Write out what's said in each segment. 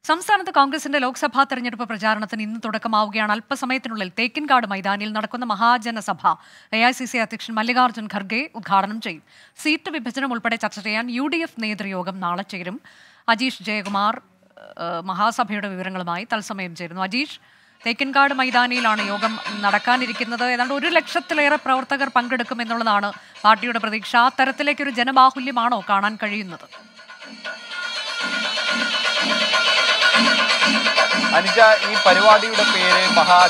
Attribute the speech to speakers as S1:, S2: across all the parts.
S1: സംസ്ഥാനത്ത് കോൺഗ്രസിന്റെ ലോക്സഭാ തെരഞ്ഞെടുപ്പ് പ്രചാരണത്തിന് ഇന്ന് തുടക്കമാവുകയാണ്. അല്പസമയത്തിനുള്ളിൽ തേക്കിൻകാട് മൈതാനിയിൽ നടക്കുന്ന മഹാജനസഭ AICC അധ്യക്ഷൻ മല്ലികാർജ്ജുൻ ഖർഗെ ഉദ്ഘാടനം ചെയ്യും. സീറ്റ് വിഭജനം ഉൾപ്പെടെ ചർച്ച ചെയ്യാൻ UDF നേതൃയോഗം നാളെ ചേരും. അജീഷ് ജയകുമാർ മഹാസഭയുടെ വിവരങ്ങളുമായി തത്സമയം ചേരുന്നു. അജീഷ്, തേക്കിൻകാട് മൈതാനിയിലാണ് യോഗം നടക്കാനിരിക്കുന്നത്. ഏതാണ്ട് 1 ലക്ഷത്തിലേറെ പ്രവർത്തകർ പങ്കെടുക്കുമെന്നുള്ളതാണ് പാർട്ടിയുടെ പ്രതീക്ഷ. ആ തരത്തിലേക്കൊരു ജനബാഹുല്യമാണോ കാണാൻ കഴിയുന്നത്?
S2: അനുജ, ഈ പരിപാടിയുടെ പേര്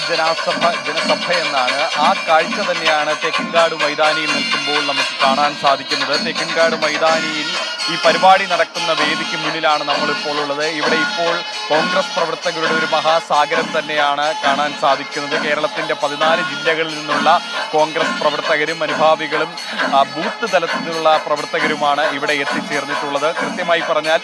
S2: ജനസഭ എന്നാണ്. ആ കാഴ്ച തന്നെയാണ് തേക്കിൻകാട് മൈതാനിയിൽ നിൽക്കുമ്പോൾ നമുക്ക് കാണാൻ സാധിക്കുന്നത്. തേക്കിൻകാട് മൈതാനിയിൽ ഈ പരിപാടി നടക്കുന്ന വേദിക്ക് മുന്നിലാണ് നമ്മളിപ്പോൾ ഉള്ളത്. ഇവിടെ ഇപ്പോൾ കോൺഗ്രസ് പ്രവർത്തകരുടെ ഒരു മഹാസാഗരം തന്നെയാണ് കാണാൻ സാധിക്കുന്നത്. കേരളത്തിന്റെ 14 ജില്ലകളിൽ നിന്നുള്ള കോൺഗ്രസ് പ്രവർത്തകരും അനുഭാവികളും ബൂത്ത് തലത്തിലുള്ള പ്രവർത്തകരുമാണ് ഇവിടെ എത്തിച്ചേർന്നിട്ടുള്ളത്. കൃത്യമായി പറഞ്ഞാൽ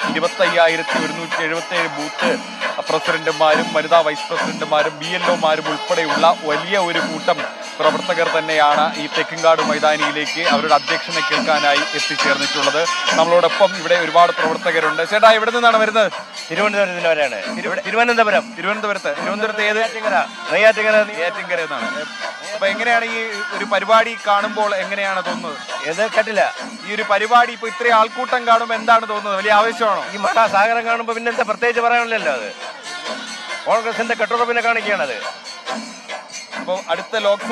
S2: 25,177 ബൂത്ത് പ്രസിഡന്റുമാരും വനിതാ വൈസ് പ്രസിഡന്റുമാരും BLOമാരും ഉൾപ്പെടെയുള്ള വലിയ ഒരു കൂട്ടം പ്രവർത്തകർ തന്നെയാണ് ഈ തെക്കിൻകാട് മൈതാനിയിലേക്ക് അവരുടെ അധ്യക്ഷനെ കേൾക്കാനായി എത്തിച്ചേർന്നിട്ടുള്ളത്. നമ്മളോടൊപ്പം ഇവിടെ ഒരുപാട് പ്രവർത്തകരുണ്ട്. ചേട്ടാ, എവിടെ നിന്നാണ് വരുന്നത്?
S3: തിരുവനന്തപുരത്തിലാണ്.
S2: തിരുവനന്തപുരത്ത് ഏത്? നെയ്യാറ്റിൻകര എന്നാണ്. അപ്പൊ എങ്ങനെയാണ് ഈ ഒരു പരിപാടി കാണുമ്പോൾ എങ്ങനെയാണ് തോന്നുന്നത്?
S3: ഏത് കേട്ടില്ല.
S2: ഈ ഒരു പരിപാടി ഇപ്പൊ ഇത്രയും ആൾക്കൂട്ടം കാണുമ്പോൾ എന്താണ് തോന്നുന്നത്? വലിയ ആവേശമാണോ?
S3: ഈ മഹാസാഗരം കാണുമ്പോൾ പിന്നെ എന്താ പ്രത്യേകിച്ച് പറയാനില്ലല്ലോ. അത് കോൺഗ്രസിന്റെ കെട്ടുറപ്പിനെ കാണിക്കുകയാണത്.
S2: അപ്പോൾ അടുത്ത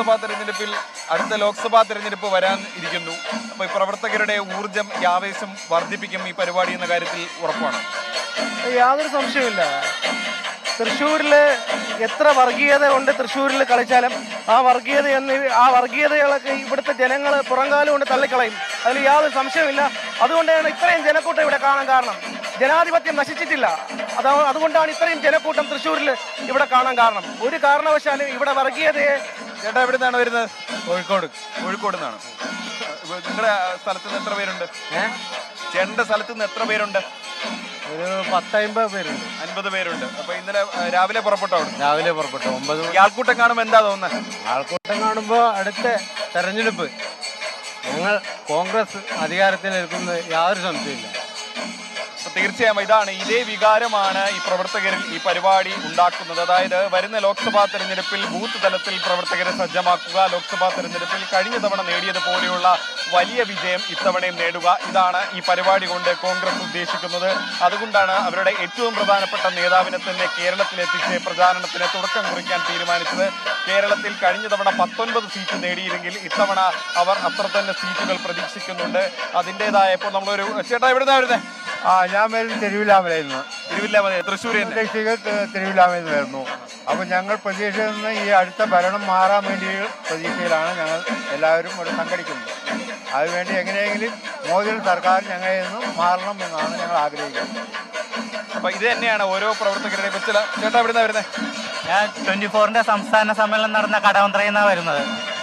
S2: ലോക്സഭാ തെരഞ്ഞെടുപ്പ് വരാൻ ഇരിക്കുന്നു. അപ്പൊ ഈ പ്രവർത്തകരുടെ ഊർജം, ഈ ആവേശം വർദ്ധിപ്പിക്കും ഈ പരിപാടി എന്ന കാര്യത്തിൽ ഉറപ്പാണ്?
S4: യാതൊരു സംശയമില്ല. തൃശ്ശൂരില് എത്ര വർഗീയത കൊണ്ട് തൃശ്ശൂരിൽ കളിച്ചാലും ആ വർഗീയതകളൊക്കെ ഇവിടുത്തെ ജനങ്ങൾ പുറംകാലം കൊണ്ട് തള്ളിക്കളയും. അതിൽ യാതൊരു സംശയമില്ല. അതുകൊണ്ടാണ് ഇത്രയും ജനക്കൂട്ടം ഇവിടെ കാണാൻ കാരണം. ജനാധിപത്യം നശിച്ചിട്ടില്ല. അതുകൊണ്ടാണ് ഇത്രയും ജനക്കൂട്ടം തൃശ്ശൂരിൽ ഇവിടെ കാണാൻ കാരണം. ഒരു കാരണവശാലും ഇവിടെ വർഗീയതയെ.
S2: ചേട്ടാ, എവിടെ നിന്നാണ് വരുന്നത്? കോഴിക്കോട് നിന്നാണ്. നിങ്ങളുടെ സ്ഥലത്ത് നിന്ന് എത്ര പേരുണ്ട്? ചേട്ടന്റെ സ്ഥലത്ത് നിന്ന് എത്ര പേരുണ്ട്?
S4: ഒരു 10-50 പേരുണ്ട്.
S2: 50 പേരുണ്ട്. അപ്പൊ ഇന്നലെ രാവിലെ പുറപ്പെട്ടു?
S4: രാവിലെ പുറപ്പെട്ടു. 9
S2: ആൾക്കൂട്ടം കാണുമ്പോൾ എന്താ തോന്നുന്നത്?
S4: ആൾക്കൂട്ടം കാണുമ്പോൾ അടുത്ത തെരഞ്ഞെടുപ്പ് ഞങ്ങൾ കോൺഗ്രസ് അധികാരത്തിലെടുക്കുന്നത് യാതൊരു സംശയമില്ല.
S2: തീർച്ചയായും ഇതേ വികാരമാണ് ഈ പ്രവർത്തകരിൽ ഈ പരിപാടി ഉണ്ടാക്കുന്നത്. അതായത് വരുന്ന ലോക്സഭാ തെരഞ്ഞെടുപ്പിൽ ബൂത്ത് തലത്തിൽ പ്രവർത്തകരെ സജ്ജമാക്കുക, ലോക്സഭാ തെരഞ്ഞെടുപ്പിൽ കഴിഞ്ഞ തവണ നേടിയതുപോലെയുള്ള വലിയ വിജയം ഇത്തവണയും നേടുക. ഇതാണ് ഈ പരിപാടി കൊണ്ട് കോൺഗ്രസ് ഉദ്ദേശിക്കുന്നത്. അതുകൊണ്ടാണ് അവരുടെ ഏറ്റവും പ്രധാനപ്പെട്ട നേതാവിനെ തന്നെ കേരളത്തിലെത്തിച്ച് പ്രചാരണത്തിന് തുടക്കം കുറിക്കാൻ തീരുമാനിച്ചത്. കേരളത്തിൽ കഴിഞ്ഞ തവണ 19 സീറ്റ് നേടിയിരുന്നെങ്കിൽ ഇത്തവണ അവർ അത്ര തന്നെ സീറ്റുകൾ പ്രതീക്ഷിക്കുന്നുണ്ട്. അതിൻ്റെതായ ഇപ്പോൾ നമ്മളൊരു ചേട്ടാ, എവിടുന്നാ വരുന്നത്?
S4: ഞാൻ വരുന്നത് തിരുവില്ലാമലയിൽ നിന്ന്.
S2: തൃശ്ശൂർ
S4: തിരുവില്ലാമലയിൽ നിന്ന് വരുന്നു. അപ്പോൾ ഞങ്ങൾ പ്രതീക്ഷയിൽ നിന്ന് ഈ അടുത്ത ഭരണം മാറാൻ വേണ്ടി പ്രതീക്ഷയിലാണ് ഞങ്ങൾ എല്ലാവരും ഇവിടെ സംഘടിക്കുന്നത്. അതിനുവേണ്ടി എങ്ങനെയെങ്കിലും മോദി സർക്കാർ ഞങ്ങളിൽ നിന്നും മാറണം എന്നാണ് ഞങ്ങൾ ആഗ്രഹിക്കുന്നത്.
S2: അപ്പൊ ഇത് തന്നെയാണ് ഓരോ പ്രവർത്തകരുടെ. ചേട്ടാ, എവിടുന്നാ വരുന്നത്?
S5: ഞാൻ 24ന്റെ സംസ്ഥാന സമ്മേളനം നടന്ന കടവന്ത്രയിൽ നിന്നാണ് വരുന്നത്.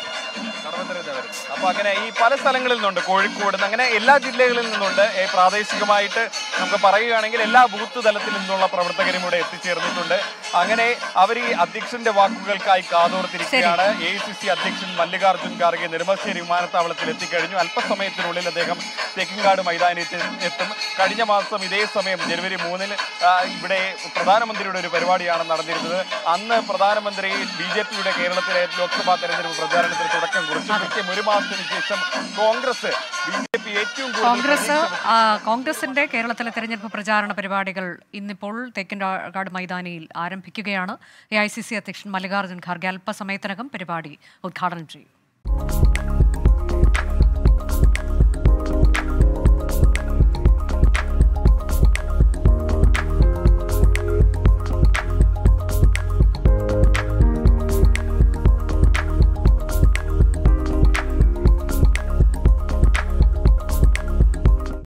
S2: അപ്പൊ അങ്ങനെ ഈ പല സ്ഥലങ്ങളിൽ നിന്നുണ്ട്, കോഴിക്കോട് അങ്ങനെ എല്ലാ ജില്ലകളിൽ നിന്നുണ്ട്. പ്രാദേശികമായിട്ട് നമുക്ക് പറയുകയാണെങ്കിൽ എല്ലാ ബൂത്ത് തലത്തിൽ നിന്നുള്ള പ്രവർത്തകരും ഇവിടെ എത്തിച്ചേർന്നിട്ടുണ്ട്. അങ്ങനെ അവർ ഈ അധ്യക്ഷന്റെ വാക്കുകൾക്കായി കാതോർത്തിരിക്കുകയാണ്. AICC അധ്യക്ഷൻ മല്ലികാർജ്ജുൻ ഖാർഗെ നെടുമ്പാശ്ശേരി വിമാനത്താവളത്തിൽ എത്തിക്കഴിഞ്ഞു. അല്പസമയത്തിനുള്ളിൽ അദ്ദേഹം തേക്കിൻകാട് മൈതാനത്തിൽ എത്തും. കഴിഞ്ഞ മാസം ഇതേ സമയം ജനുവരി 3-ന് ഇവിടെ പ്രധാനമന്ത്രിയുടെ ഒരു പരിപാടിയാണ് നടന്നിരുന്നത്. അന്ന് പ്രധാനമന്ത്രി BJPയുടെ കേരളത്തിലെ ലോക്സഭാ തെരഞ്ഞെടുപ്പ് പ്രചാരണത്തിന് തുടക്കം കുറിച്ചു. കൃത്യം 1 മാസത്തിന് ശേഷം
S1: കോൺഗ്രസിന്റെ കേരളത്തിലെ തെരഞ്ഞെടുപ്പ് പ്രചാരണ പരിപാടികൾ ഇന്നിപ്പോൾ തേക്കിൻകാട് മൈതാനിയിൽ ആരംഭിക്കുകയാണ്. AICC അധ്യക്ഷൻ മല്ലികാർജ്ജുൻ ഖാർഗെ അല്പസമയത്തിനകം പരിപാടി ഉദ്ഘാടനം ചെയ്യും.